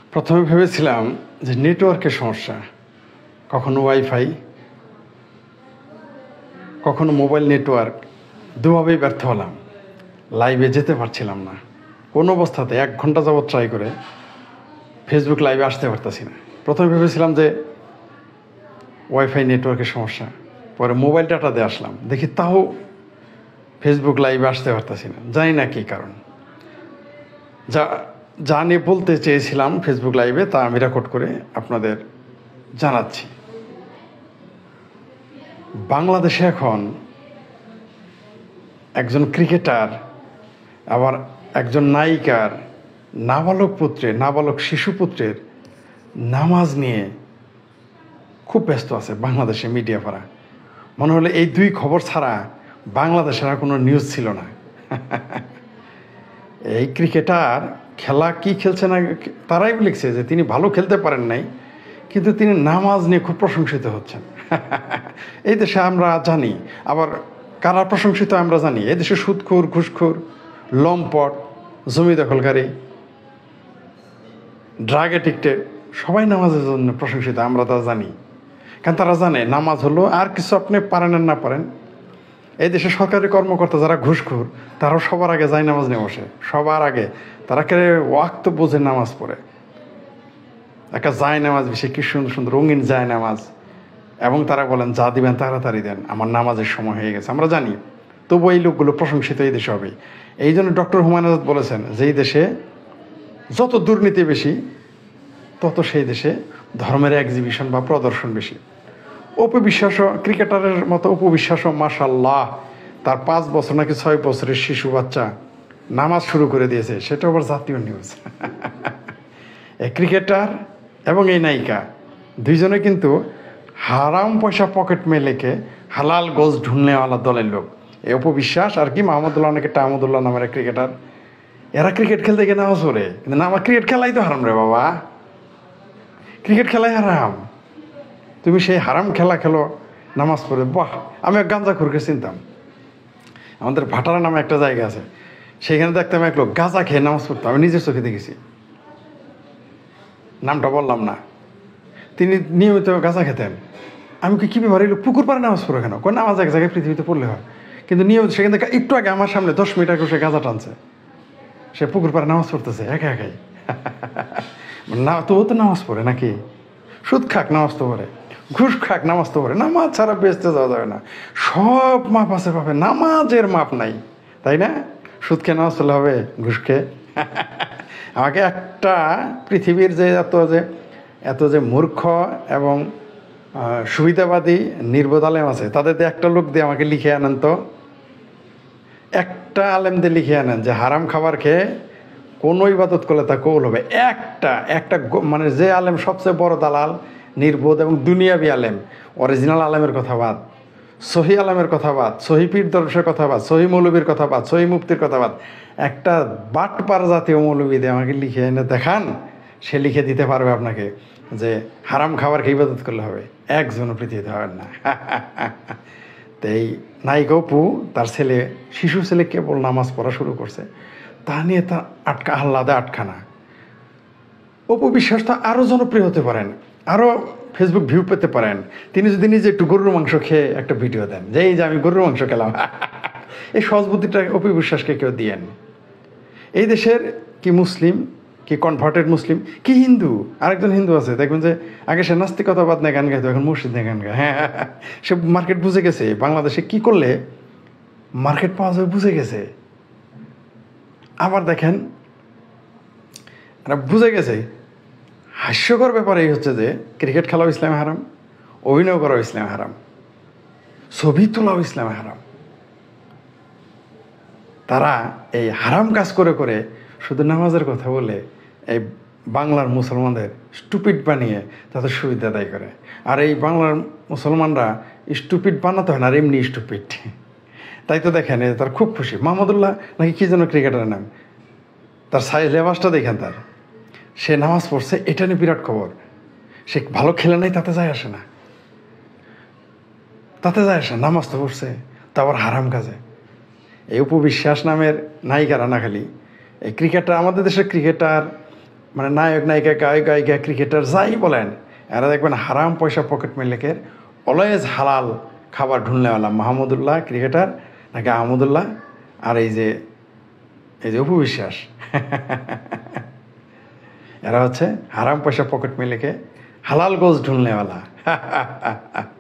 প্রথমে ভেবেছিলাম যে নেটওয়ার্কের সমস্যা, কখনো ওয়াইফাই, কখনো মোবাইল নেটওয়ার্ক, দুভাবেই ব্যর্থ হলাম। লাইভে যেতে পারছিলাম না, কোনো অবস্থাতে 1 ঘন্টা যাবৎ ট্রাই করে ফেসবুক লাইভে আসতে পারতাছি না। প্রথমে ভেবেছিলাম যে ওয়াইফাই নেটওয়ার্কের সমস্যা, পরে মোবাইল ডাটা দিয়ে আসলাম, দেখি তাও ফেসবুক লাইভে আসতে পারতাছি না, জানি না কী কারণ। যা নিয়ে বলতে চেয়েছিলাম ফেসবুক লাইভে তা আমি রেকর্ড করে আপনাদের জানাচ্ছি। বাংলাদেশে এখন একজন ক্রিকেটার, আবার একজন নায়িকার নাবালক শিশুপুত্রের নামাজ নিয়ে খুব ব্যস্ত আছে বাংলাদেশে মিডিয়া পাড়া। মনে হলো এই দুই খবর ছাড়া বাংলাদেশের আর কোনো নিউজ ছিল না। এই ক্রিকেটার খেলা কি খেলছে না, তারাই লিখছে যে তিনি ভালো খেলতে পারেন নাই, কিন্তু তিনি নামাজ নিয়ে খুব প্রশংসিত হচ্ছেন। এই দেশে আমরা জানি, আবার কারা প্রশংসিত আমরা জানি। এই দেশে সুদখোর, ঘুষখোর, লম্পট, জমি দখলকারী, ড্রাগ এডিক্টেড সবাই নামাজের জন্য প্রশংসিত, আমরা তা জানি। কারণ তারা জানে নামাজ হলো আর কিছু, আপনি পারেন আর না পারেন। এই দেশে সরকারি কর্মকর্তা যারা ঘুষখোর, তারাও সবার আগে যায় নামাজ নিয়ে বসে, সবার আগে তারা কে ওয়াক্ত বোঝে নামাজ পড়ে। একটা যায় নামাজ, বেশি কি সুন্দর সুন্দর রঙিন যায় নামাজ, এবং তারা বলেন যা দিবেন তাড়াতাড়ি দেন, আমার নামাজের সময় হয়ে গেছে। আমরা জানি, তবু এই লোকগুলো প্রশংসিত এই দেশে হবে। এই জন্য ডক্টর হুমায়ুন আজাদ বলেছেন যে এই দেশে যত দুর্নীতি বেশি, তত সেই দেশে ধর্মের এক্সিবিশন বা প্রদর্শন বেশি। অপবিশ্বাসও, ক্রিকেটারের মতো অপবিশ্বাসও মাশাল্লাহ, তার 5 বছর নাকি 6 বছরের শিশু বাচ্চা নামাজ শুরু করে দিয়েছে, সেটা আবার জাতীয় নিউজ। এই ক্রিকেটার এবং এই নায়িকা দুইজনে কিন্তু হারাম পয়সা পকেট মেলেকে হালাল গোজ ঢুননেওয়ালা দলের লোক। এই অপবিশ্বাস আর কি মাহমুদুল্লাহ, অনেকে মাহমুদুল্লাহ নামের এক ক্রিকেটার, এরা ক্রিকেট খেলতে গিয়ে নামাজ পড়ে। কিন্তু না, আমার ক্রিকেট খেলাই তো হারাম রে বাবা, ক্রিকেট খেলাই হারাম। তুমি সেই হারাম খেলা খেলো নামাজ পড়ে, বাহ! আমি এক গাঁজাখোরকে চিনতাম, আমাদের ভাটারা নামে একটা জায়গা আছে, সেইখানে দেখতাম এক লোক গাঁজা খেয়ে নামাজ পড়তো, আমি নিজের চোখে দেখেছি, নামটা বললাম না। তিনি নিয়মিত গাঁজা খেতেন। আমি কী ব্যাপার, এই লোক পুকুর পাড়ে নামাজ পড়ে কেন? কোন নামাজ এক জায়গায় পৃথিবীতে পড়লে হয়, কিন্তু নিয়মিত সেখান থেকে একটু আগে আমার সামনে 10 মিনিট আগে সে গাঁজা টানছে, সে পুকুর পাড়ে নামাজ পড়তেছে একা একাই। না, তবু তো নামাজ পড়ে নাকি? সুদ খাক নামাজ তো পড়ে, ঘুষ খাক নামাজ তো পড়ে, নামাজ ছাড়া বেচতে যাওয়া যাবে না। সব মাপ আছে পাবে, নামাজের মাপ নাই, তাই না? সুদ খেয়ে নামাজ পড়লে হবে, ঘুষ খেয়ে? আমাকে একটা পৃথিবীর যে এত যে মূর্খ এবং সুবিধাবাদী নির্বোধ আলেম আছে, তাদের দিয়ে একটা লোক দিয়ে আমাকে লিখে আনেন তো, একটা আলেম দিয়ে লিখে আনেন যে হারাম খাবার খেয়ে কোনো ইবাদত করলে তা কবুল হবে। একটা মানে যে আলেম সবচেয়ে বড় দালাল, নির্বোধ এবং দুনিয়াবি আলেম, অরিজিনাল আলেমের কথা বাদ, সহি আলেমের কথা বাদ, সহি পীর দরবেশের কথা বাদ, সহি মৌলবীর কথা বাদ, সহি মুফতির কথা বাদ, একটা বাটপার জাতীয় মৌলবী দিয়ে আমাকে লিখে এনে দেখান, সে লিখে দিতে পারবে আপনাকে যে হারাম খাবারকে ইবাদত করলে হবে। একজনও পৃথিবীতে হবেন না। তো এই নায়িকা অপু, তার শিশু ছেলে কেবল নামাজ পড়া শুরু করছে, তা নিয়ে তার আহ্লাদে আটখানা। অপু বিশ্বাস তো আরও জনপ্রিয় হতে পারেন, আরও ফেসবুক ভিউ পেতে পারেন, তিনি যদি নিজে একটু গরুর মাংস খেয়ে একটা ভিডিও দেন যে এই যে আমি গরুর মাংস খেলাম। এই সহজ বুদ্ধিটা অপু বিশ্বাসকে কেউ দিয়েন। এই দেশের কি মুসলিম, কি কনভার্টেড মুসলিম, কি হিন্দু, আরেকজন হিন্দু আছে দেখবেন যে আগে সে নাস্তিকতাবাদ নিয়ে গান গাইতো, এখন মসজিদ নিয়ে গান গায়। হ্যাঁ, সে মার্কেট বুঝে গেছে, বাংলাদেশে কি করলে মার্কেট পাওয়া যাবে বুঝে গেছে। আবার দেখেন, বুঝে গেছে। হাস্যকর ব্যাপার এই হচ্ছে যে ক্রিকেট খেলাও ইসলামে হারাম, অভিনয় করাও ইসলামে হারাম, ছবি তোলাও ইসলামে হারাম। তারা এই হারাম কাজ করে করে শুধু নামাজের কথা বলে এই বাংলার মুসলমানদের স্টুপিড বানিয়ে তাদের সুবিধা আদায় করে। আর এই বাংলার মুসলমানরা স্টুপিড বানাতে হয় না, আর এমনি স্টুপিড। তাই তো দেখেন, তার খুব খুশি। মাহমুদুল্লাহ নাকি কী যেন ক্রিকেটারের নাম, তার লেবাসটা দেখেন, তার সে নামাজ পড়ছে, এটা নিয়ে বিরাট খবর। সে ভালো খেলে নাই তাতে যায় আসে না, নামাজ তো পড়ছে, তা আবার হারাম কাজে। এই অপু বিশ্বাস নামের নায়িকারা না খালি এই ক্রিকেটার, আমাদের দেশের ক্রিকেটার মানে নায়ক নায়িকা গায়ক গায়িকা ক্রিকেটার যাই বলেন, এরা দেখবেন হারাম পয়সা পকেট মিলেকের অলওয়েজ হালাল খাবার ঢুলনেওয়ালা। মাহমুদুল্লাহ ক্রিকেটার নাকি আহমদুল্লাহ, আর এই যে অপু বিশ্বাস এরা হচ্ছে হারাম পয়সা পকেট মিলেকে হালাল গোজ ঢুলনেওয়ালা।